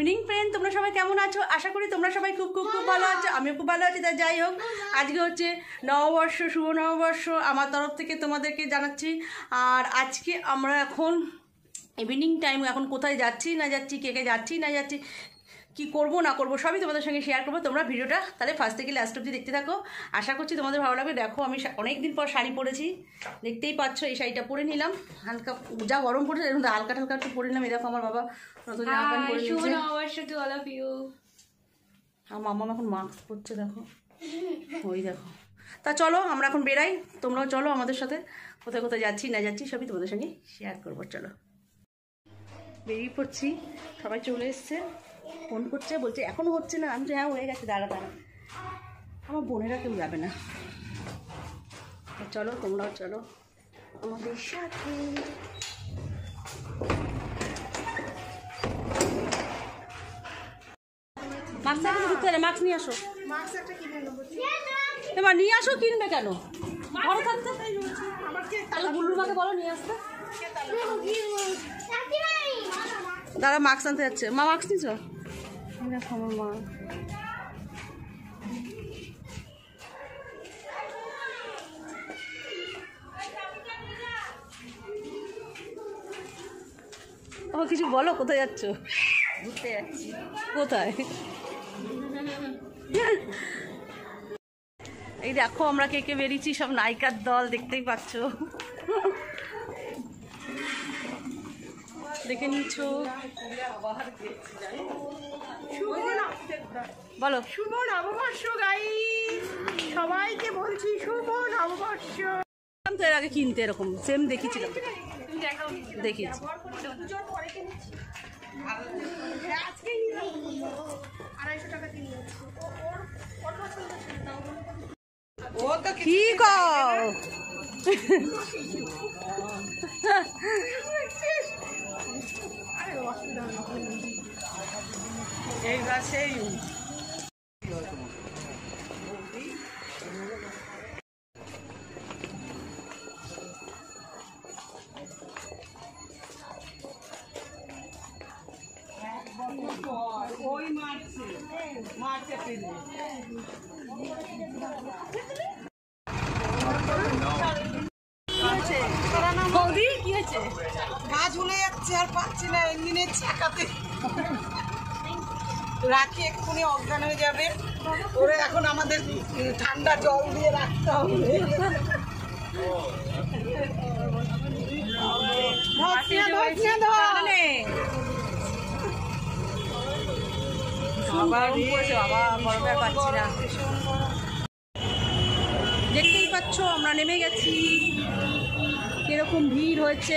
Evening friend, তোমরা সবাই কেমন আছো? আশা করি তোমরা সবাই খুব খুব খুব ভালো আছো। আমিও খুব ভালো আছি। তাই যাই হোক, আজকে হচ্ছে নববর্ষ, শুভ নববর্ষ আমার তরফ থেকে তোমাদেরকে জানাচ্ছি। আর আজকে আমরা এখন ইভিনিং টাইম, এখন কোথায় যাচ্ছি না যাচ্ছি, কে কে যাচ্ছি না যাচ্ছি, কি করব না করব সবই তোমাদের সঙ্গে শেয়ার করবো। তোমরা ভিডিওটা তাহলে ফার্স্ট থেকে লাস্ট অবধি দেখতে থাকো। আশা করছি তোমাদের ভালো লাগবে। দেখো, আমি অনেক দিন পর শাড়ি পরেছি, দেখতেই পাচ্ছ। এই শাড়িটা পরে নিলাম, হালকা যা গরম পড়ছে এরকম হালকা হালকা একটু পরে নিলাম। এই দেখো, আমার বাবা নতুন জামা প্যান্ট পরে নিয়েছে। আমার মামা এখন মাস্ক পরছে, দেখো, ওই দেখো। তা চলো আমরা এখন বেরাই, তোমরাও চলো আমাদের সাথে। কোথায় কোথায় যাচ্ছি না যাচ্ছি সবই তোমাদের সঙ্গে শেয়ার করবো। চলো বেরিয়ে পড়ছি, সবাই চলে এসছে। ফোন করছে, বলছে এখনো হচ্ছে না। আমি তো হ্যাঁ হয়ে গেছে, দাঁড়া দাঁড়া। আমার বোনেরা কেউ যাবে না। চলো তোমরাও চলো আমাদের সাথে। মাস্ক ঘুরতে গেলে মাস্ক নিয়ে আসো, এবার নিয়ে আসো। কিনবে কেন ঘরে থাকতে? তাহলে বুলুর মাকে বলো নিয়ে আসতে। দাদা মাস্ক আনতে যাচ্ছে। মা মাস্ক নিচ্ছ? দেখো আমার মা। ও কিছু বলো, কোথায় যাচ্ছ? ঘুরতে যাচ্ছি। কোথায়? এই দেখো আমরা কে কে বেরিয়েছি, সব নায়িকার দল, দেখতেই পাচ্ছ। দেখে নিচ্ছ। বলো শুভ নববর্ষ গাইস, সবাইকে বলছি শুভ নববর্ষ। তো এর আগে কিনতে এরকম সেম দেখিয়েছিলাম, দেখিয়েছি। কি কও? এইবার সেই ওই মারছে বৌদি কি হয়েছে? গা ঝুলে যাচ্ছে আর পাচ্ছি না ইঞ্জিনের চাকাতে। রাখি এক্ষুনি অজ্ঞান হয়ে যাবে। ওরে এখন আমাদের ঠান্ডা জল দিয়ে রাখতে হবে। দেখতেই পাচ্ছ আমরা নেমে গেছি, কিরকম ভিড় হয়েছে।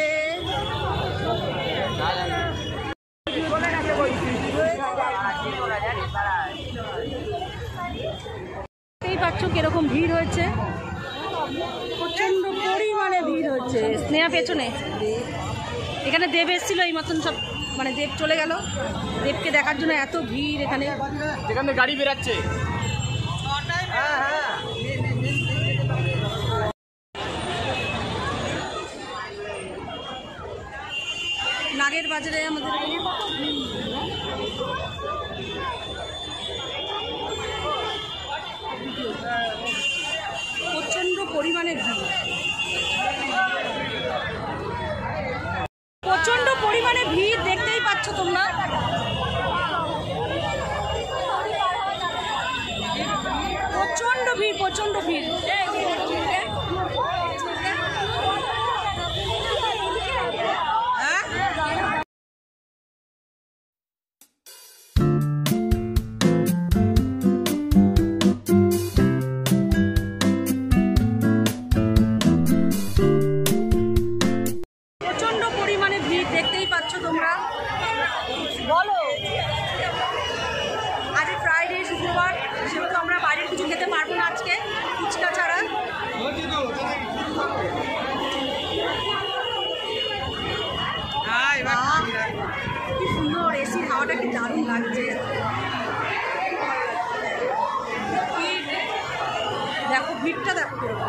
দেখতেই পাচ্ছ কিরকম ভিড় হয়েছে, প্রচন্ড পরিমাণে ভিড় হচ্ছে। স্নেহা পেছনে, এখানে দেব এসেছিল এই মতন, সব মানে দেব চলে গেল। দেবকে দেখার জন্য এত ভিড় এখানে, যেখানে গাড়ি বেরাচ্ছে। নাগের বাজারে আমাদের প্রচন্ড পরিমাণে ভিড়, প্রচন্ড পরিমাণে ভিড় দেখতেই পাচ্ছ তোমরা। প্রচন্ড ভিড়, প্রচন্ড ভিড়। প্রচন্ড পরিমাণে ভিড় দেখতেই পাচ্ছ তোমরা। বলো, আজ ফ্রাইডে, শুক্রবার, সেহেতু আমরা বাইরের কিছু খেতে পারবো না আজকে, ফুচকা ছাড়া। কি সুন্দর এসির হাওয়াটা, কি দারুণ লাগছে। দেখো ভিড়টা, দেখো কিরকম।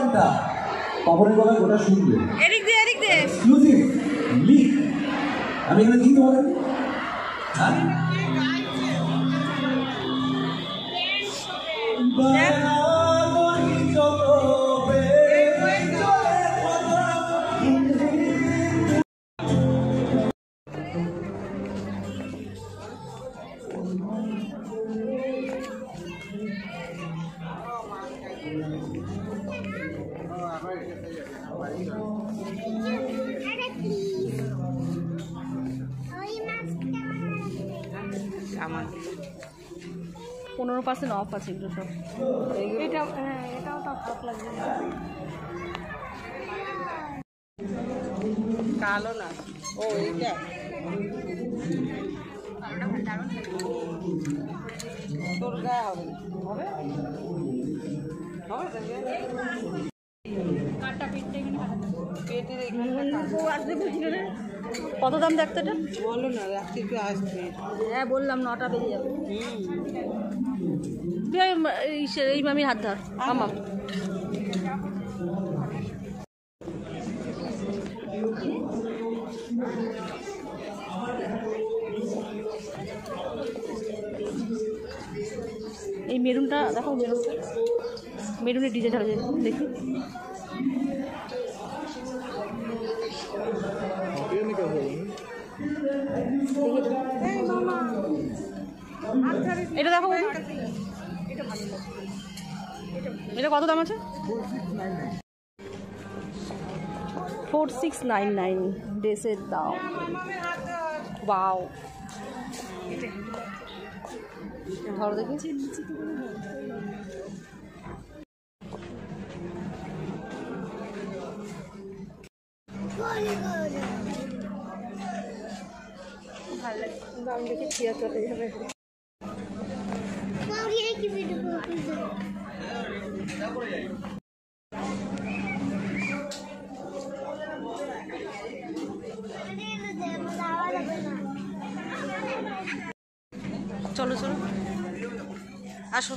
গানটা পাপনের গলায় গোটা শুনবে। এদিক দে এক্সক্লুসিভ লিক। আমি এখানে কি তোমাদের হ্যাঁ আমার 15% অফ আছে এগুলো সব। এটা হ্যাঁ এটাও তো অফ লাগবে। কালো না ও এইটা তোর গায়ে হবে হবে পেটের এখানে কত দাম দেখতে এটা? বলো না রাত্রি একটু আসবে। হ্যাঁ বললাম 9টা বেজে যাবে। তুই এই মামির হাত ধর মামা। এই মেরুনটা দেখো, মেরুনের ডিজাইন হবে দেখি। এটা দেখো, এটা কত দাম আছে? 4699 ড্রেসের দাম। ওয়াও, ধরো দেখি। ভালো লাগে, দাম দেখে 76 হবে। চলো চলো আসো।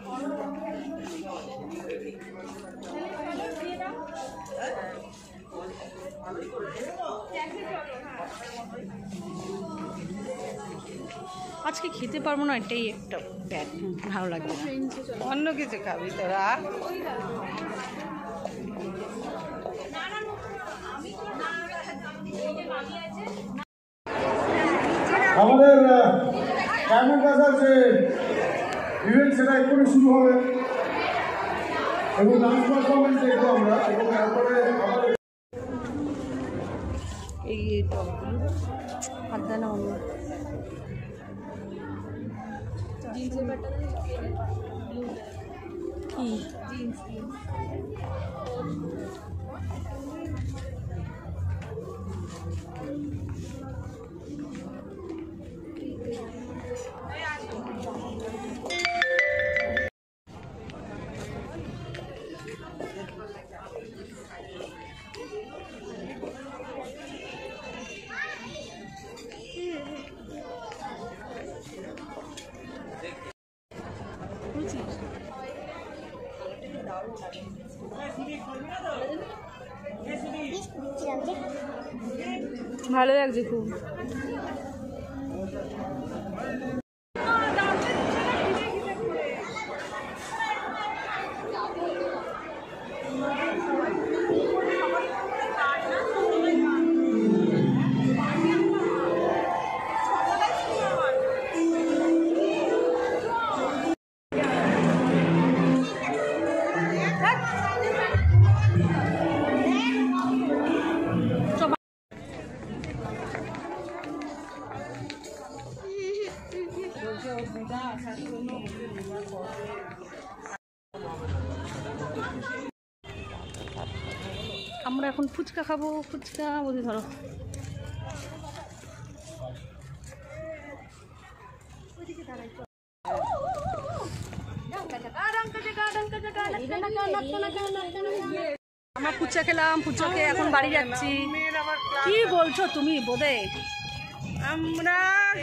আজকে খেতে পারবো না, এটাই একটা ব্যাড, ভালো লাগবে না। অন্য কিছু খাবি তোরা? আমাদের ডায়মন্ড বাজার যে ইভেন্ট সেটা এক্ষুনি শুরু হবে এবং ডান্স পারফরমেন্স দেখবো আমরা, এবং তারপরে আমাদের এই টপগুলো হাত দেয় না অন্য। কি ভালো লাগছে খুব। আমরা এখন ফুচকা খাবো, ফুচকা বলি ধরো। আমরা ফুচকা খেলাম, ফুচকা এখন বাড়ি যাচ্ছি। কি বলছো তুমি বোধে?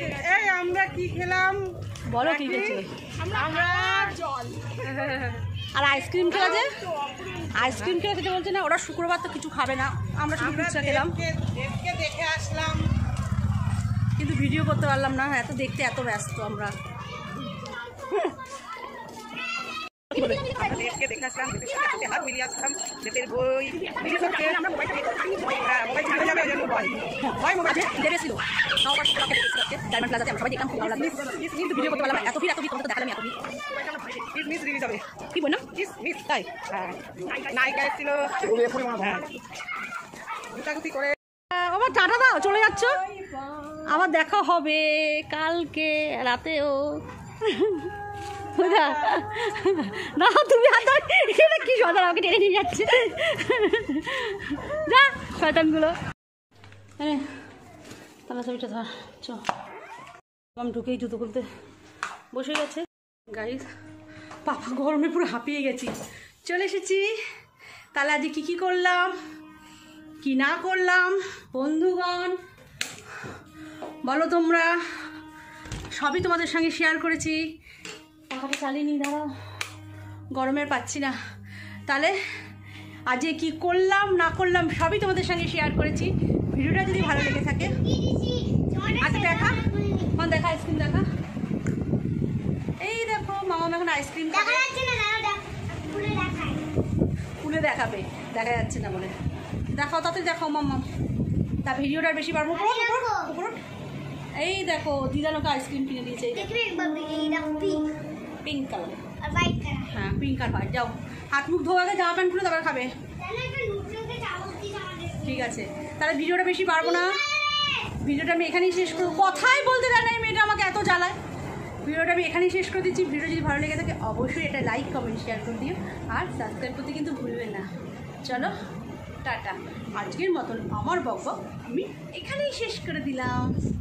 আমরা কি খেলাম বলো কি খেয়েছো? আমরা জল আর আইসক্রিম খেলা যে আইসক্রিম খেলা খেতে বলছে না, ওরা শুক্রবার তো কিছু খাবে না, আমরা শুধু ফুচকা খেলাম, দেবকে দেখে আসলাম, কিন্তু ভিডিও করতে পারলাম না, এত দেখতে এত ব্যস্ত আমরা। দেবকে দেখে আসলাম, দেবের সাথে হাত মিলিয়ে আসলাম, দেবের বই দেবে ছিল ডায়মন্ড প্লাজাতে আমরা সবাই দেখলাম, খুব ভালো লাগলো, কিন্তু ভিডিও করতে পারলাম না, এত ভিড় দেখালাম এত ভিড়। মিস রিলিজ হবে, কি বল না মিস তাই নায়িকা এসেছিল, গুটাগুটি করে। আবার টাটা দাও, চলে যাচ্ছ, আবার দেখা হবে কালকে রাতেও। না তুমি হাত দাও, এটা কি সদার আমাকে টেনে নিয়ে যাচ্ছে, যা শয়তানগুলো। হ্যাঁ তাহলে ছবিটা ধর, চ আমি ঢুকেই জুতো খুলতে বসে গেছে গাইস, পাপা গরমে পুরো হাঁপিয়ে গেছি। চলে এসেছি, তাহলে আজকে কী করলাম কি না করলাম বন্ধুগণ বলো তোমরা, সবই তোমাদের সঙ্গে শেয়ার করেছি। পাখাটা চালিয়ে নি, দাঁড়াও, গরমের পাচ্ছি না। তাহলে আজকে কি করলাম না করলাম সবই তোমাদের সঙ্গে শেয়ার করেছি। ভিডিওটা যদি ভালো লেগে থাকে, আচ্ছা দেখা দেখা আইসক্রিম দেখা, এই দেখো মামা এখন আইসক্রিম খুলে দেখাবে, দেখা যাচ্ছে না বলে দেখাও, তাতে দেখাও মাম্মা, তা ভিডিওটা বেশি পারবো। এই দেখো দিদানোকে আইসক্রিম কিনে দিয়েছে, পিঙ্ক কালার, হ্যাঁ পিঙ্ক আর হোয়াইট। যাও হাত মুখ ধোয়া আগে, জামা প্যান্ট খুলে তারপরে খাবে, ঠিক আছে। তাহলে ভিডিওটা বেশি পারবো না, ভিডিওটা আমি এখানেই শেষ করবো। কথাই বলতে দেয় না এই মেয়েটা, আমাকে এত জ্বালায়। ভিডিওটা আমি এখানেই শেষ করে দিচ্ছি। ভিডিও যদি ভালো লেগে থাকে অবশ্যই এটা লাইক কমেন্ট শেয়ার করে দিও, আর সাবস্ক্রাইব করতে কিন্তু ভুলবেন না। চলো টাটা, আজকের মতন আমার বকবক আমি এখানেই শেষ করে দিলাম।